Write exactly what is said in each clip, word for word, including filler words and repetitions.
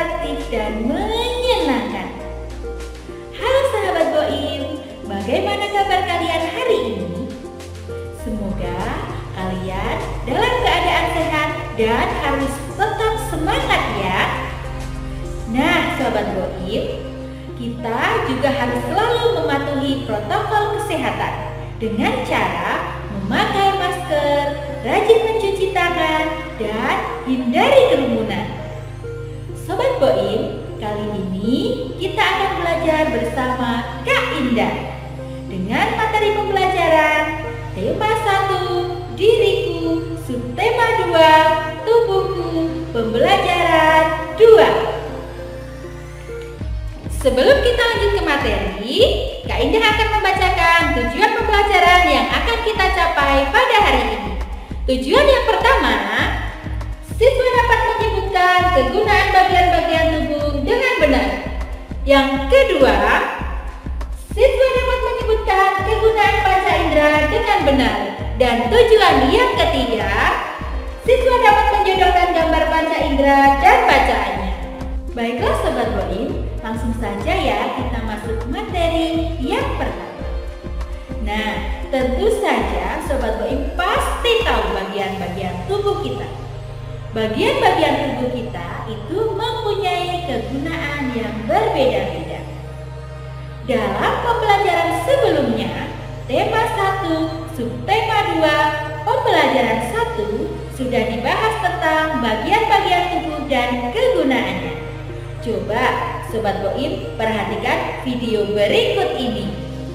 interaktif dan menyenangkan. Halo sahabat Boim, bagaimana kabar kalian hari ini? Semoga kalian dalam keadaan sehat dan harus tetap semangat ya. Nah sahabat Boim, kita juga harus selalu mematuhi protokol kesehatan dengan cara memakai masker, rajin mencuci tangan, dan hindari kerumunan. Sobat Boim, kali ini kita akan belajar bersama Kak Indah dengan materi pembelajaran tema satu, diriku, subtema dua, tubuhku, pembelajaran dua. Sebelum kita lanjut ke materi, Kak Indah akan membacakan tujuan pembelajaran yang akan kita capai pada hari ini. Tujuan yang pertama, siswa dapat menyebutkan kegunaan bagian-bagian tubuh dengan benar. Yang kedua, siswa dapat menyebutkan kegunaan panca indera dengan benar. Dan tujuan yang ketiga, siswa dapat menjodohkan gambar panca indera dan bacaannya. Baiklah Sobat Boim, langsung saja ya kita masuk materi yang pertama. Nah, tentu saja Sobat Boim pasti tahu bagian-bagian tubuh kita. Bagian-bagian tubuh kita itu mempunyai kegunaan yang berbeda-beda. Dalam pembelajaran sebelumnya, tema satu, subtema dua, pembelajaran satu sudah dibahas tentang bagian-bagian tubuh dan kegunaannya. Coba Sobat Boim perhatikan video berikut ini.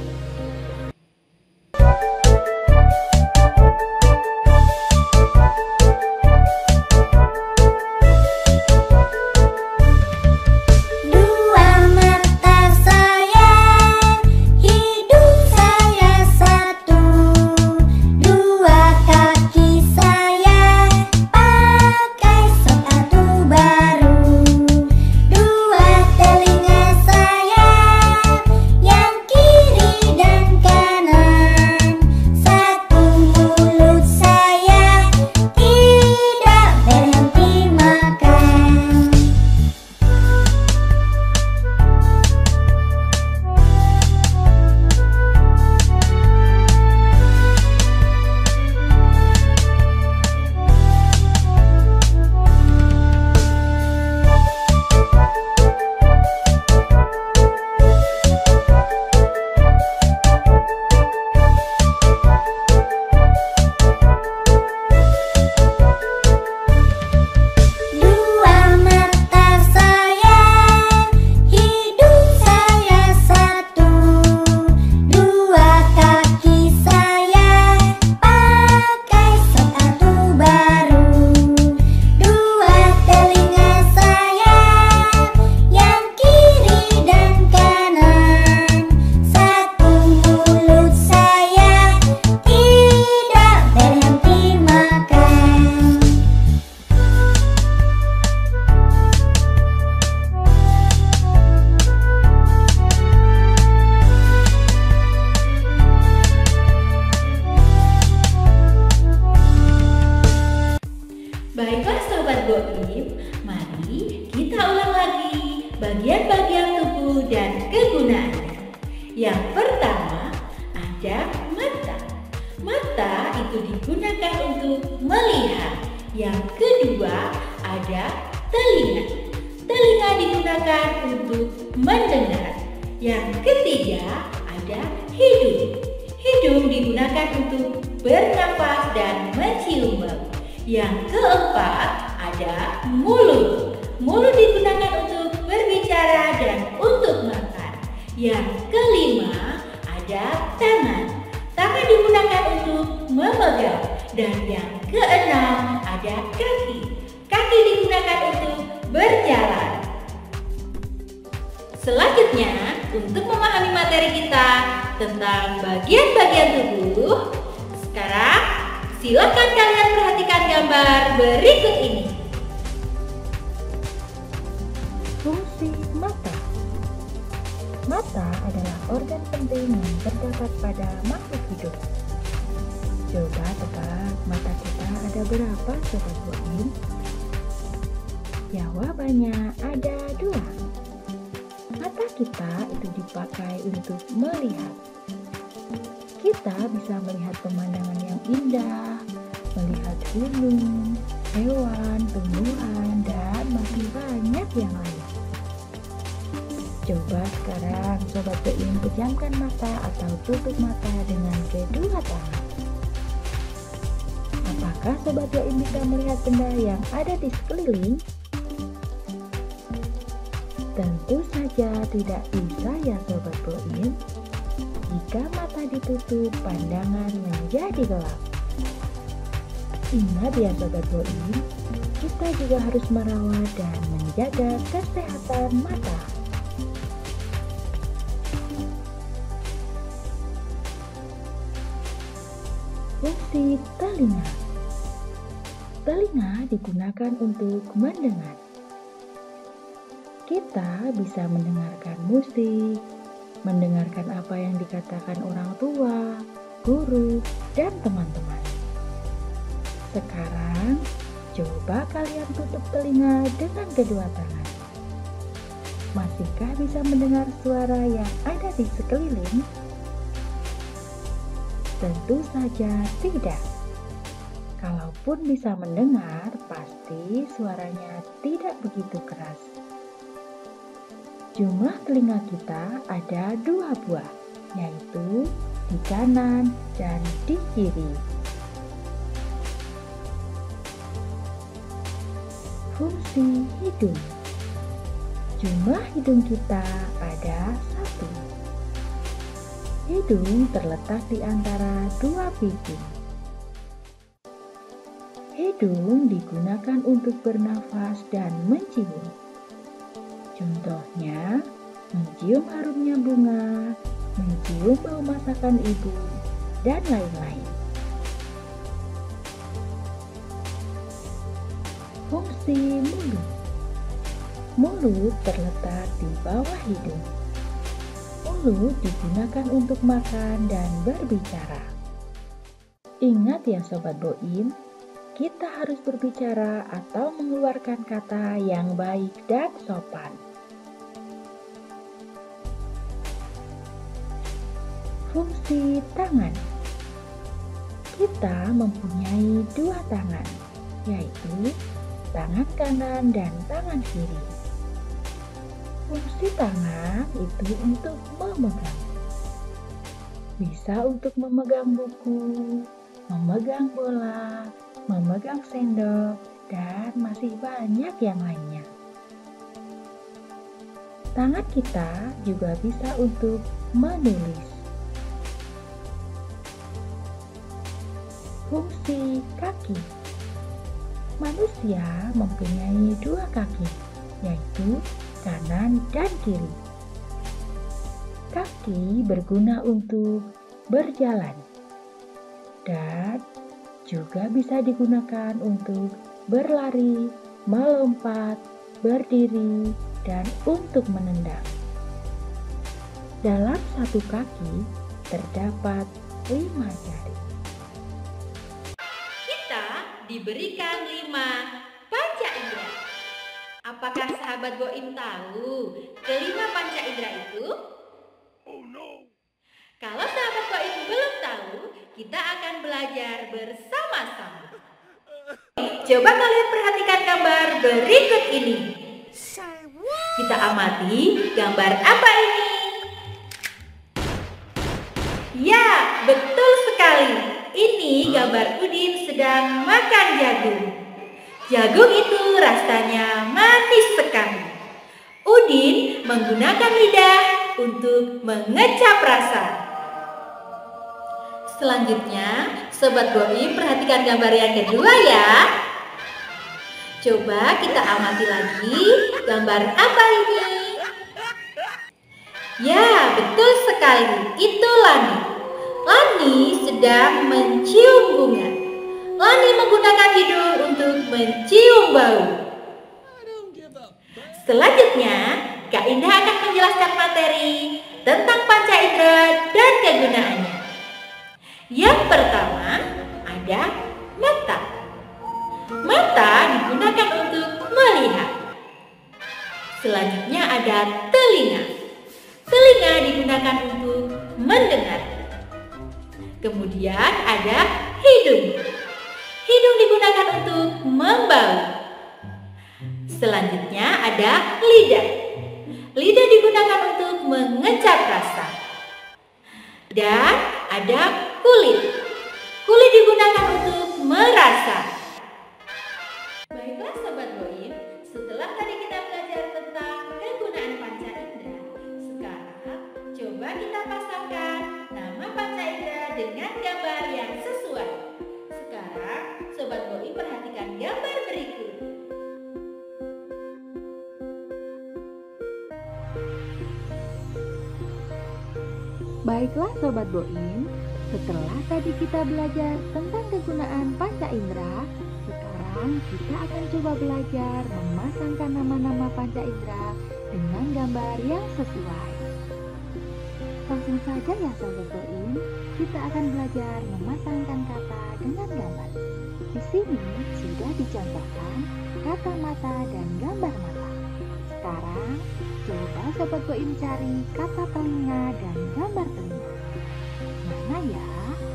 Baiklah Sobat Boim, mari kita ulang lagi bagian-bagian tubuh dan kegunaannya. Yang pertama ada mata. Mata itu digunakan untuk melihat. Yang kedua ada telinga. Telinga digunakan untuk mendengar. Yang ketiga ada hidung. Hidung digunakan untuk bernafas dan mencium bau. Yang keempat ada mulut. Mulut digunakan untuk berbicara dan untuk makan. Yang kelima ada tangan. Tangan digunakan untuk memegang. Dan yang keenam ada kaki. Kaki digunakan untuk berjalan. Selanjutnya, untuk memahami materi kita tentang bagian-bagian tubuh, sekarang silakan kalian perhatikan gambar berikut ini. Fungsi mata. Mata adalah organ penting yang terdapat pada makhluk hidup. Coba tebak mata kita ada berapa Sobat Boim? Jawabannya ada dua. Mata kita itu dipakai untuk melihat. Kita bisa melihat pemandangan yang indah, melihat gunung, hewan, tumbuhan, dan masih banyak yang lain. Coba sekarang Sobat Boim pejamkan mata atau tutup mata dengan kedua tangan. Apakah Sobat Boim bisa melihat benda yang ada di sekeliling? Tentu saja tidak bisa ya Sobat Boim. Jika mata ditutup, pandangan menjadi gelap. Ingat ya Sobat Boim, kita juga harus merawat dan menjaga kesehatan mata. Fungsi telinga. Telinga digunakan untuk mendengar. Kita bisa mendengarkan musik, mendengarkan apa yang dikatakan orang tua, guru, dan teman-teman. Sekarang, coba kalian tutup telinga dengan kedua tangan. Masihkah bisa mendengar suara yang ada di sekeliling? Tentu saja tidak. Kalaupun bisa mendengar, pasti suaranya tidak begitu keras. Jumlah telinga kita ada dua buah, yaitu di kanan dan di kiri. Fungsi hidung. Jumlah hidung kita ada satu. Hidung terletak di antara dua pipi. Hidung digunakan untuk bernafas dan mencium. Contohnya, mencium harumnya bunga, mencium bau masakan ibu, dan lain-lain. Fungsi mulut. Mulut terletak di bawah hidung. Mulut digunakan untuk makan dan berbicara. Ingat ya Sobat Boim, kita harus berbicara atau mengeluarkan kata yang baik dan sopan. Fungsi tangan. Kita mempunyai dua tangan, yaitu tangan kanan dan tangan kiri. Fungsi tangan itu untuk memegang. Bisa untuk memegang buku, memegang bola, memegang sendok, dan masih banyak yang lainnya. Tangan kita juga bisa untuk menulis. Fungsi kaki. Manusia mempunyai dua kaki, yaitu kanan dan kiri. Kaki berguna untuk berjalan dan juga bisa digunakan untuk berlari, melompat, berdiri, dan untuk menendang. Dalam satu kaki terdapat lima jari. Kita diberikan lima panca indera. Apakah sahabat Boim tahu kelima panca indera itu? Oh no. Kalau sahabat Boim belum tahu, kita akan belajar bersama-sama. Coba kalian perhatikan gambar berikut ini. Kita amati gambar apa ini? Ya, betul sekali. Ini gambar Udin sedang makan jagung. Jagung itu rasanya manis sekali. Udin menggunakan lidah untuk mengecap rasa. Selanjutnya, Sobat Boim perhatikan gambar yang kedua ya. Coba kita amati lagi gambar apa ini? Ya, betul sekali. Itu Lani. Lani sedang mencium bunga. Lani menggunakan hidung untuk mencium bau. Selanjutnya, Kak Indah akan menjelaskan materi tentang panca indera dan kegunaannya. Yang pertama, ada mata. Mata digunakan untuk melihat. Selanjutnya ada telinga. Telinga digunakan untuk mendengar. Kemudian ada hidung. Hidung digunakan untuk membau. Selanjutnya ada lidah. Lidah digunakan untuk mengecap rasa. Dan ada kulit. Kulit digunakan untuk merasa. Baiklah Sobat Boim, setelah tadi kita belajar tentang kegunaan panca indera, sekarang coba kita pasangkan nama panca indera dengan gambar yang sesuai. Sekarang Sobat Boim perhatikan gambar berikut. Baiklah Sobat Boim, setelah tadi kita belajar tentang kegunaan panca indera, sekarang kita akan coba belajar memasangkan nama-nama panca indera dengan gambar yang sesuai. Langsung saja ya Sobat Boim, kita akan belajar memasangkan kata dengan gambar. Di sini sudah dicontohkan kata mata dan gambar mata. Sekarang coba Sobat Boim cari kata telinga dan gambar telinga. Mana ya?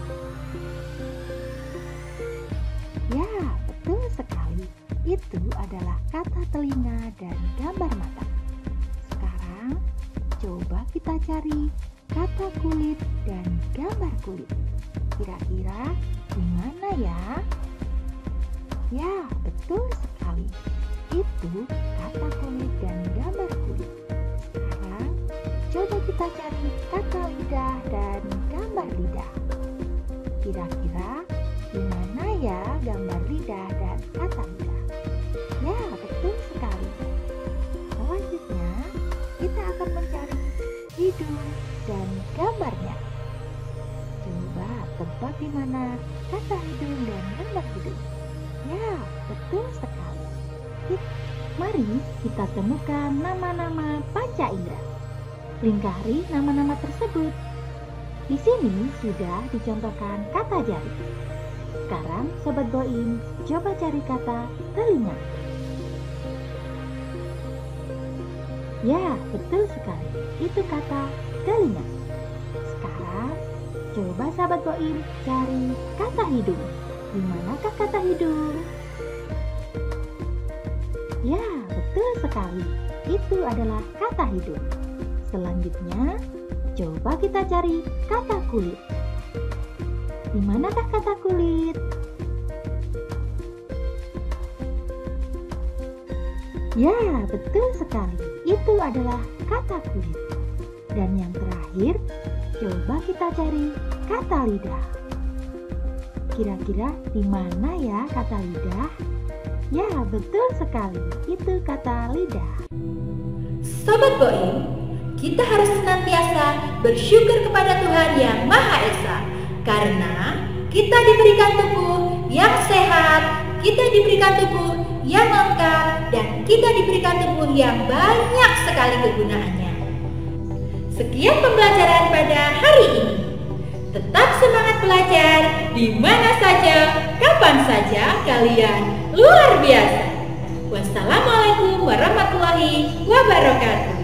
Ya, betul sekali. Itu adalah kata telinga dan gambar mata. Sekarang coba kita cari kata kulit dan gambar kulit. Kira-kira di mana ya? Ya, betul sekali. Itu kata kulit dan gambar kulit. Sekarang coba kita cari kata lidah dan gambar lidah. Kira-kira di mana ya gambar lidah dan kata lidah? Ya, betul sekali. Selanjutnya kita akan mencari hidung dan gambarnya. Coba tebak di mana kata hidung dan gambar hidung. Ya, betul sekali. Mari kita temukan nama-nama panca indera. Lingkari nama-nama tersebut. Di sini sudah dicontohkan kata jari. Sekarang Sobat Boim, coba cari kata telinga. Ya, betul sekali. Itu kata telinga. Sekarang coba Sobat Boim cari kata hidung. Di manakah kata hidung? Ya, betul sekali. Itu adalah kata hidung. Selanjutnya, coba kita cari kata kulit. Di manakah kata kulit? Ya, betul sekali. Itu adalah kata kulit. Dan yang terakhir, coba kita cari kata lidah. Kira-kira di mana ya kata lidah? Ya, betul sekali. Itu kata lidah. Sobat Boim, kita harus senantiasa bersyukur kepada Tuhan Yang Maha Esa, karena kita diberikan tubuh yang sehat, kita diberikan tubuh yang lengkap, dan kita diberikan tubuh yang banyak sekali kegunaannya. Sekian pembelajaran pada hari ini. Tetap semangat belajar di mana saja, kapan saja kalian luar biasa. Wassalamualaikum warahmatullahi wabarakatuh.